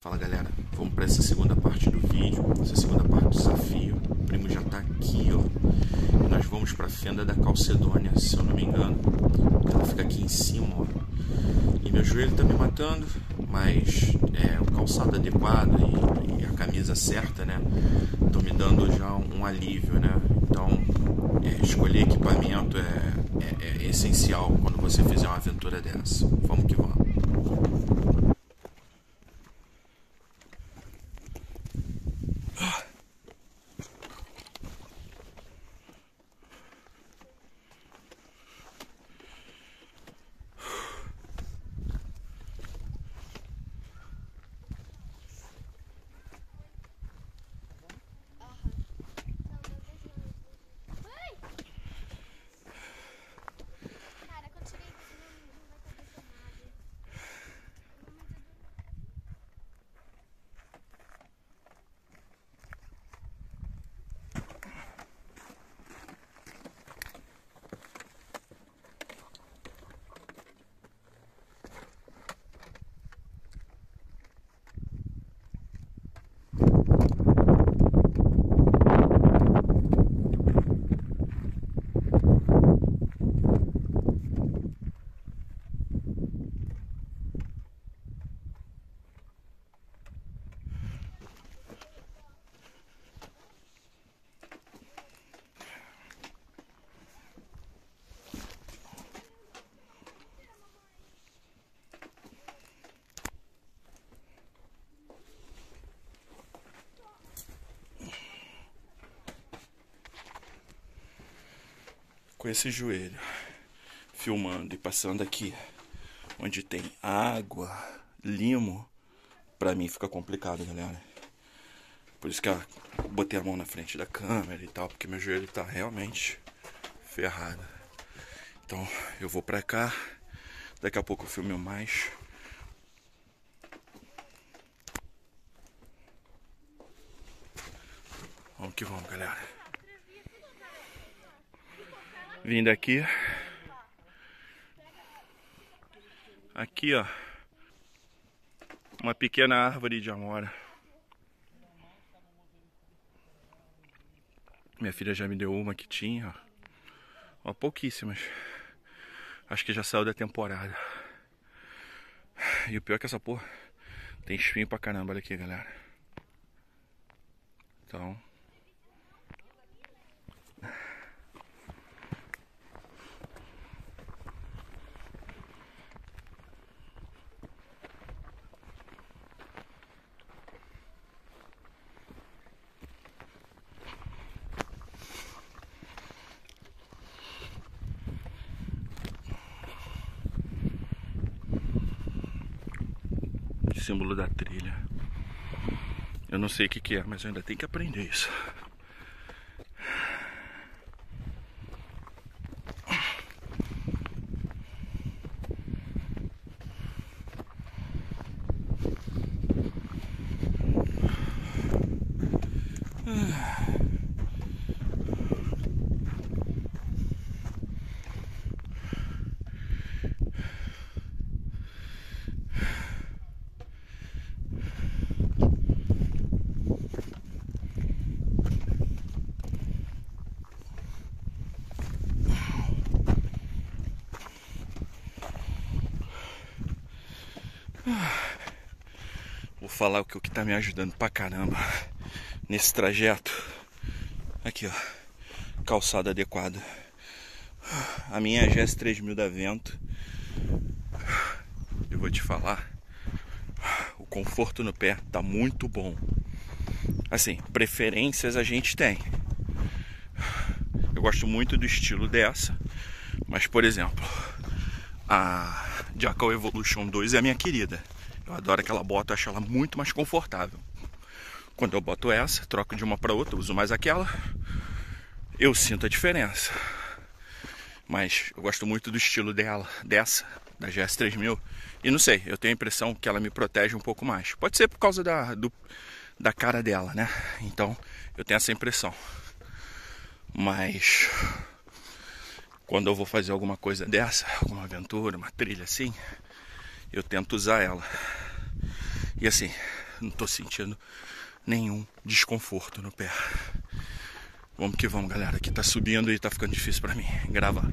Fala galera, vamos para essa segunda parte do vídeo, essa segunda parte do desafio. O primo já tá aqui, ó. E nós vamos para a fenda da Calcedônia, se eu não me engano. Ela fica aqui em cima, ó. E meu joelho tá me matando, mas o calçado adequado e a camisa certa, né? Estão me dando já um alívio, né? Então, escolher equipamento é essencial quando você fizer uma aventura dessa. Vamos que vamos. Com esse joelho, filmando e passando aqui, onde tem água, limo, pra mim fica complicado, galera. Por isso que eu botei a mão na frente da câmera e tal, porque meu joelho tá realmente ferrado. Então eu vou pra cá, daqui a pouco eu filmo mais. Vamos que vamos, galera. Vindo aqui. Aqui, ó. Uma pequena árvore de amora. Minha filha já me deu uma que tinha, ó. Ó, pouquíssimas. Acho que já saiu da temporada. E o pior é que essa porra tem espinho pra caramba. Olha aqui, galera. Então... símbolo da trilha. Eu não sei o que é, mas eu ainda tenho que aprender isso. Vou falar o que tá me ajudando pra caramba nesse trajeto. Aqui, ó. Calçada adequada. A minha é a GS 3000 da Vento. Eu vou te falar, o conforto no pé tá muito bom. Assim, preferências a gente tem. Eu gosto muito do estilo dessa. Mas, por exemplo, a Jackal Evolution 2 é a minha querida. Eu adoro aquela bota, eu acho ela muito mais confortável. Quando eu boto essa, troco de uma para outra, uso mais aquela, eu sinto a diferença. Mas eu gosto muito do estilo dela, dessa, da GS 3000. E não sei, eu tenho a impressão que ela me protege um pouco mais. Pode ser por causa da cara dela, né? Então, eu tenho essa impressão. Mas quando eu vou fazer alguma coisa dessa, alguma aventura, uma trilha assim, eu tento usar ela. E assim, Não tô sentindo nenhum desconforto no pé. Vamos que vamos, galera. Aqui tá subindo e tá ficando difícil pra mim gravar.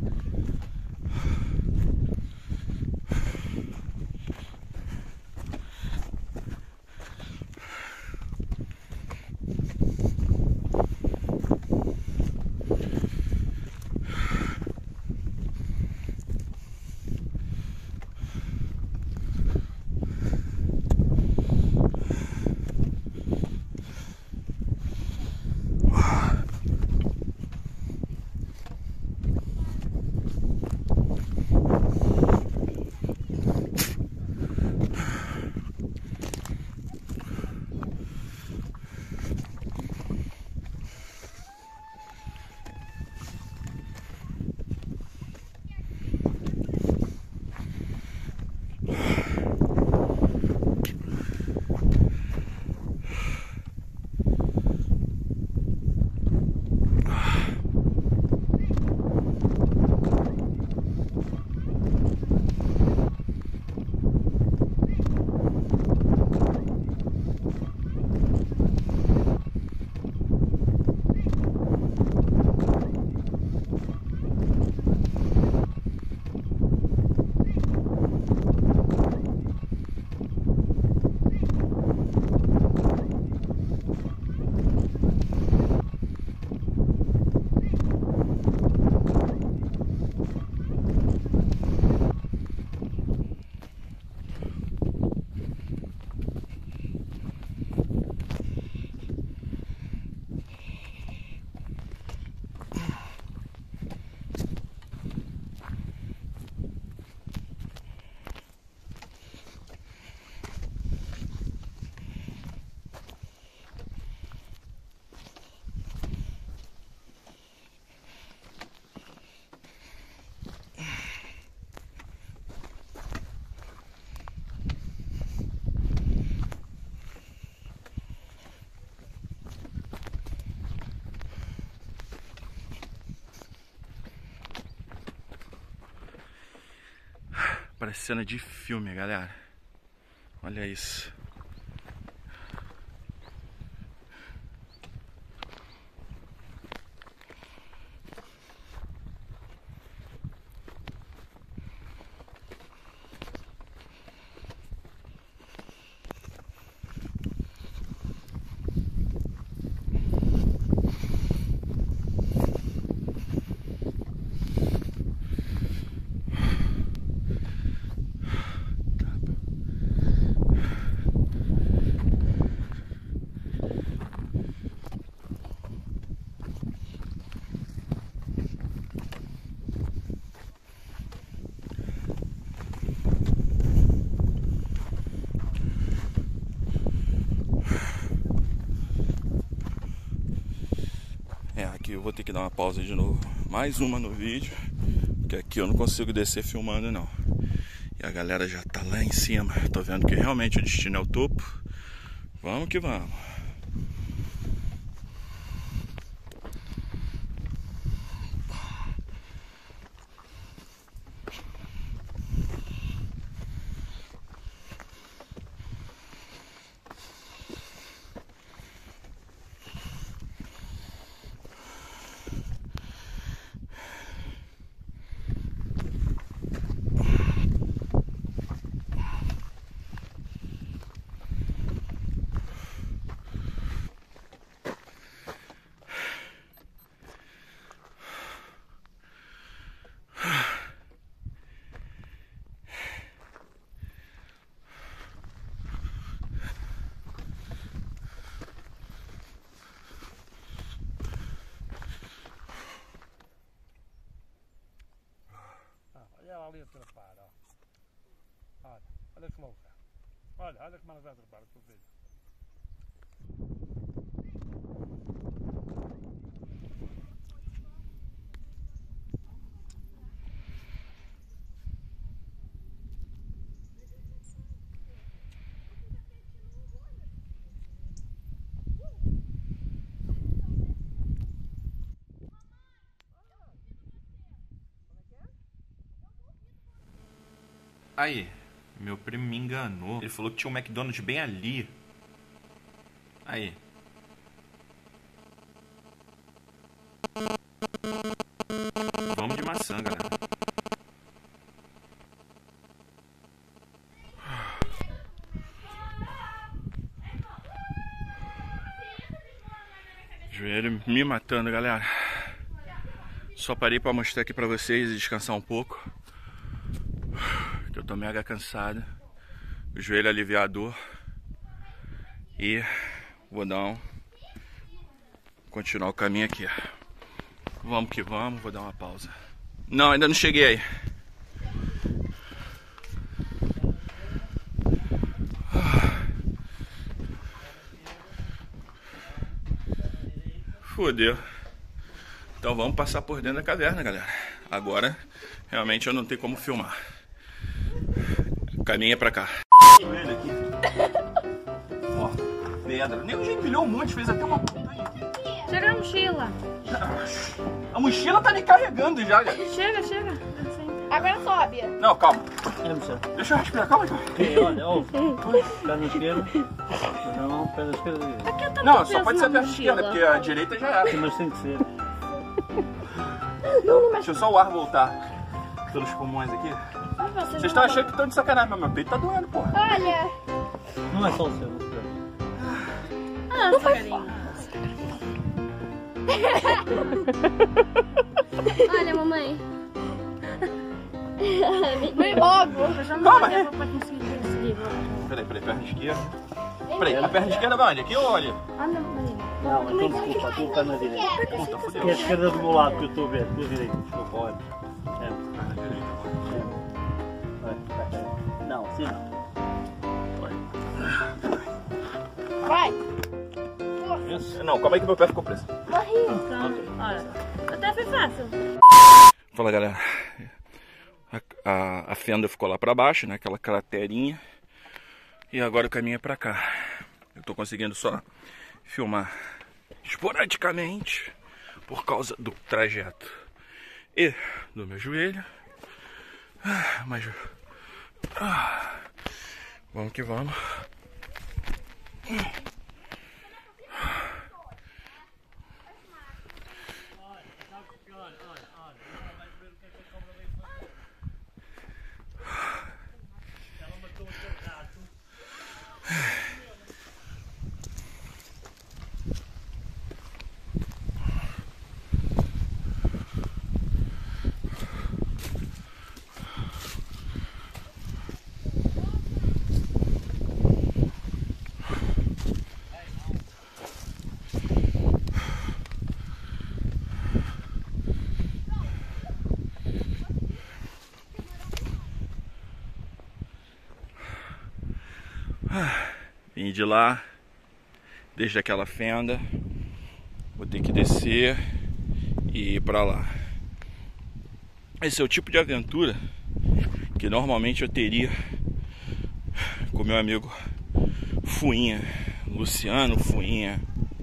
Parece cena de filme, galera. Olha isso. Aqui eu vou ter que dar uma pausa de novo. Mais uma no vídeo. Porque aqui eu não consigo descer filmando não. E a galera já tá lá em cima. Tô vendo que realmente o destino é o topo. Vamos que vamos. Olha ela ali a trepar, ó. Olha que louca. Olha como ela vai a trepar, tu vês. Aí, meu primo me enganou. Ele falou que tinha um McDonald's bem ali. Aí. Vamos de maçã, galera. Joelho me matando, galera. Só parei pra mostrar aqui pra vocês e descansar um pouco. Que eu tô mega cansado. O joelho aliviador. E vou dar continuar o caminho aqui. Vamos que vamos, vou dar uma pausa. Não, ainda não cheguei aí. Fodeu. Então vamos passar por dentro da caverna, galera. Agora, realmente eu não tenho como filmar. Caminha pra cá. Ele aqui. Ó, pedra. Nem o gente empilhou um monte, fez até uma montanha aqui. Chega a mochila. A mochila tá me carregando já, galera. Chega. Agora sobe. Não, calma. Deixa eu respirar, calma aí. Olha, perna esquerda. Não, perna esquerda. Não, só pode ser a perna esquerda, porque a direita já era. Mas tem que ser. Deixa só o ar voltar pelos pulmões aqui. Vocês estão achando que estão de sacanagem, mas meu peito tá doendo, porra. Olha. Não é só o seu. Não faz carinho. Olha, mamãe. Vem logo. Calma aí. Peraí, perna esquerda. Peraí, a perna esquerda vai onde? Aqui ou ali? Não, então desculpa, tu tá na direita. Puta, fodeu. Que é a esquerda do meu lado que eu estou a ver, tua direita, desculpa, olha. Não, assim não. Vai. Não, calma aí que meu pé ficou preso. Olha, até foi fácil. Fala, galera. A fenda ficou lá pra baixo, né? Aquela craterinha. E agora o caminho é pra cá. Eu tô conseguindo só filmar esporadicamente por causa do trajeto e do meu joelho. Mas vamos que vamos. Vim de lá, desde aquela fenda, vou ter que descer e ir pra lá. Esse é o tipo de aventura que normalmente eu teria com meu amigo Fuinha, Luciano Fuinha.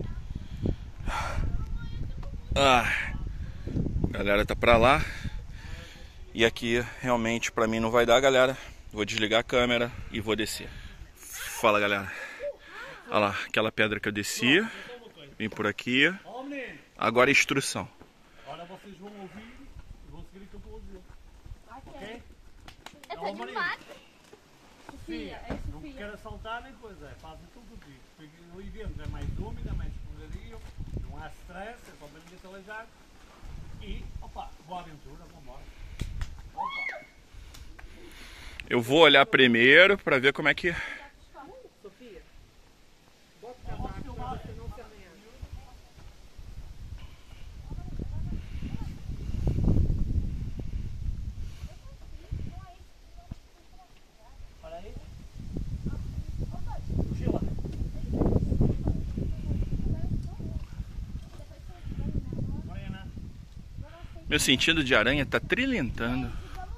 A galera tá pra lá e aqui realmente pra mim não vai dar, galera. Vou desligar a câmera e vou descer. Fala, galera. Olha lá, aquela pedra que eu descia. Vim por aqui. Agora é instrução. Agora vocês vão ouvir e vão seguir o que eu vou dizer. Ok? Eu tô de mato. Sofia, não quero saltar nem coisa. Fazem tudo o que digo. Porque o evento é mais úmido, é mais escorregadio. Não há stress, é só para ninguém se aleijar. E, opa, boa aventura, vamos embora. Opa. Eu vou olhar primeiro pra ver como é que... Sofia, bota o casaco pra você não se ameaça. Olha aí. Mochila. Morena. Meu sentido de aranha tá trilentando.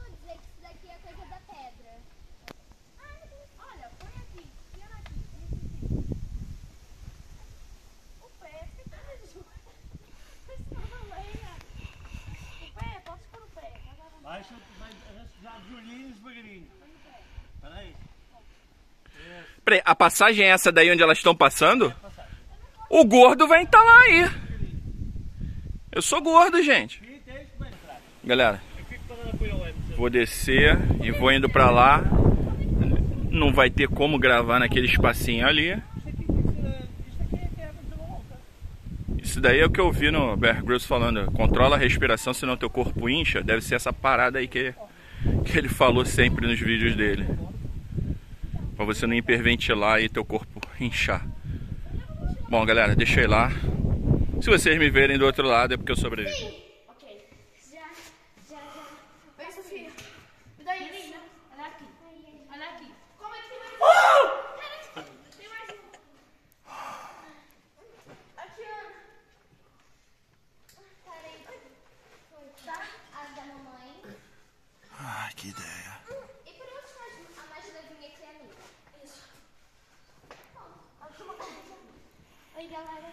Baixa, já devagarinho, devagarinho. Espera aí. Peraí, a passagem é essa daí onde elas estão passando? O gordo vai entalar aí. Eu sou gordo, gente. Galera, vou descer e vou indo pra lá. Não vai ter como gravar naquele espacinho ali. Isso daí é o que eu vi no Bear Grylls falando. Controla a respiração, senão teu corpo incha. Deve ser essa parada aí que ele falou sempre nos vídeos dele. Pra você não hiperventilar e teu corpo inchar. Bom, galera, deixa eu ir lá. Se vocês me verem do outro lado é porque eu sobrevivi. Ok. Já. Oi, Sofia. Me dá isso. Olha aqui. Olha aqui. Como é que tem mais um? Tem mais um. Aqui, Ana. Peraí. Tá? A da mamãe. Ai, que ideia. E por último, a mais levinha que é a minha. Isso. Oi, galera.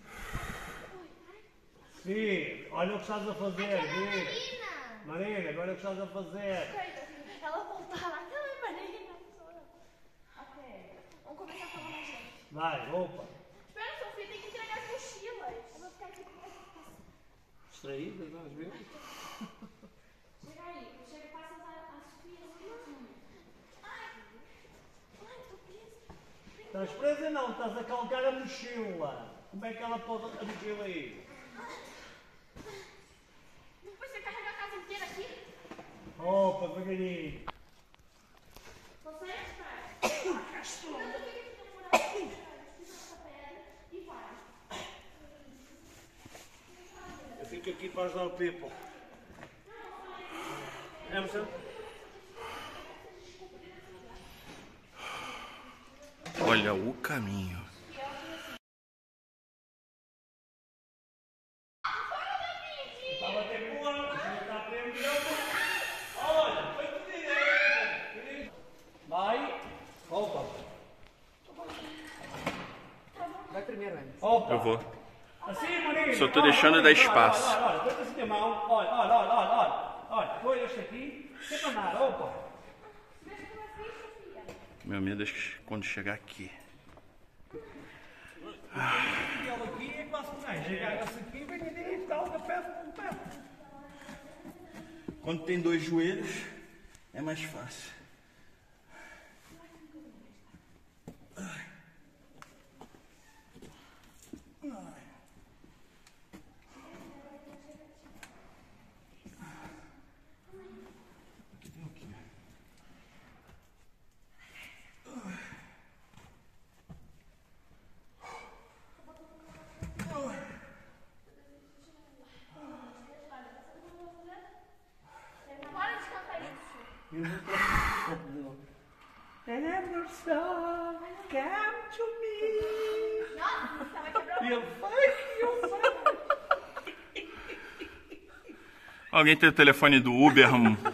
Sim, olha o que estás a fazer. Marina, olha o que estás a fazer. Ela voltar lá. Não, Marina. Ok. Vamos começar a falar mais gente. Vai, opa. Espera, Sofia, tem que entregar as mochilas. Eu vou ficar aqui com essa. Distraída, às vezes. Chega aí. Chega e passa as Sofias. Ai, tô presa. Estás presa não, estás a calcar a mochila. Como é que ela pode a mochila aí? Depois você carrega a casa inteira aqui? Opa, devagarinho. Consegue, pai? E vai. Eu fico aqui para ajudar o Pipo. Emerson? Olha o caminho. Estava até boa, está a prender. Olha, foi tudo direito. Vai. Opa. Vai primeiro, Ana. Opa. Eu vou. Assim, Marina. Só tô deixando dar espaço. Olha, põe assim a mão. Olha, põe este aqui. Sempre andar, opa. Meu medo é quando chegar aqui. E ela aqui é quase que não. Chega-se aqui, vem ali e tal, da peça com pé. Quando tem dois joelhos, é mais fácil. Para de cantar isso. Emerson, come to me. Nossa, vai quebrar o... You fuck. Alguém tem o telefone do Uber?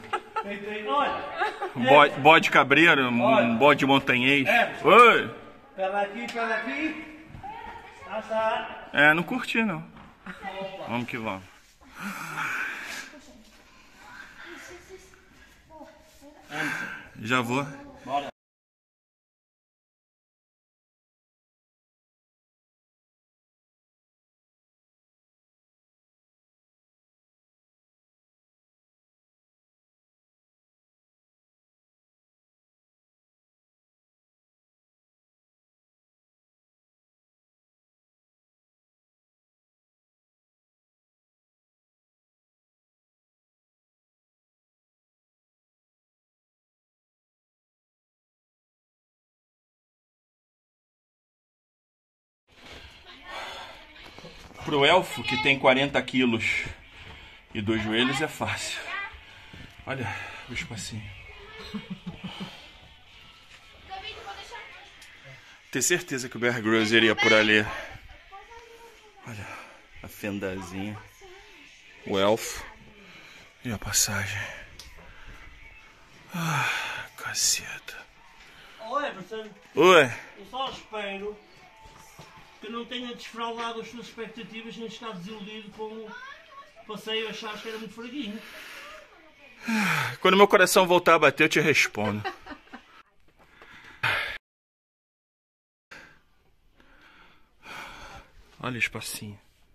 Olha, Bode cabreiro? Bode montanhês? Oi! pela aqui. Está. É, não curti não. Vamos que vamos. Já vou. Bora. Pro elfo que tem 40 quilos e 2 joelhos é fácil. Olha o espacinho. David, vou deixar... Ter certeza que o Bear Grylls iria por ali. Olha a fendazinha. O elfo. E a passagem. Ah, caceta. Ô Everton, Oi. eu só espero que não tenha desfraudado as suas expectativas nem ficado desiludido com o passeio, achaste que era muito fraguinho. Quando meu coração voltar a bater, eu te respondo. Olha o espacinho.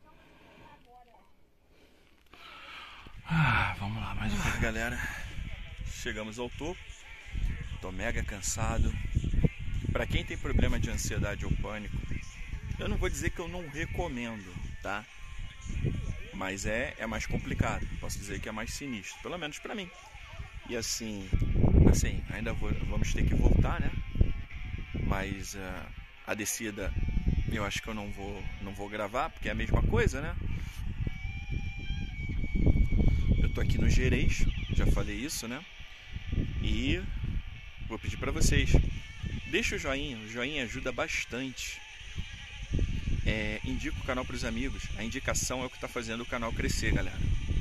Vamos lá, mais uma vez, galera. Chegamos ao topo. Tô mega cansado. Pra quem tem problema de ansiedade ou pânico, eu não vou dizer que eu não recomendo, tá? Mas é mais complicado. Posso dizer que é mais sinistro, pelo menos pra mim. E assim, ainda vamos ter que voltar, né? Mas a descida eu acho que eu não vou gravar, porque é a mesma coisa, né? Eu tô aqui no Gerês, já falei isso, né? E vou pedir pra vocês, deixa o joinha ajuda bastante. Indica o canal pros amigos, a indicação é o que tá fazendo o canal crescer, galera.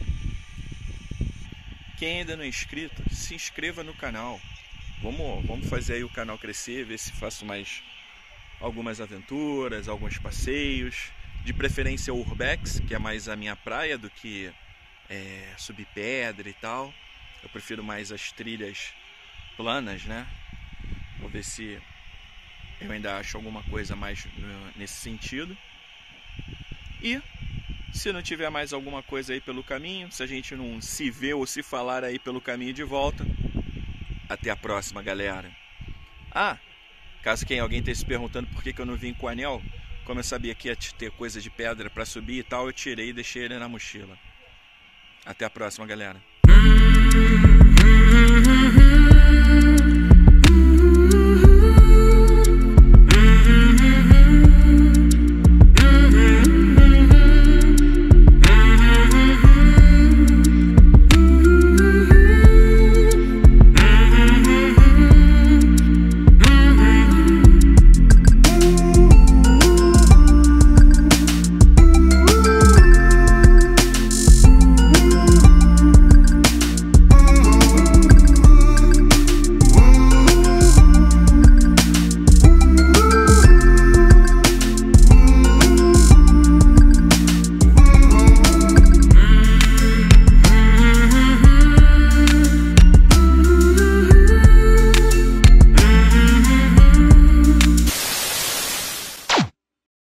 Quem ainda não é inscrito, se inscreva no canal. Vamos fazer aí o canal crescer, ver se faço mais algumas aventuras, alguns passeios. De preferência o Urbex, que é mais a minha praia do que subir pedra e tal. Eu prefiro mais as trilhas planas, né? Vou ver se eu ainda acho alguma coisa mais nesse sentido. E se não tiver mais alguma coisa aí pelo caminho, se a gente não se vê ou se falar aí pelo caminho de volta, até a próxima, galera. Caso alguém esteja se perguntando por que eu não vim com o anel, como eu sabia que ia ter coisa de pedra para subir e tal, eu tirei e deixei ele na mochila. Até a próxima, galera.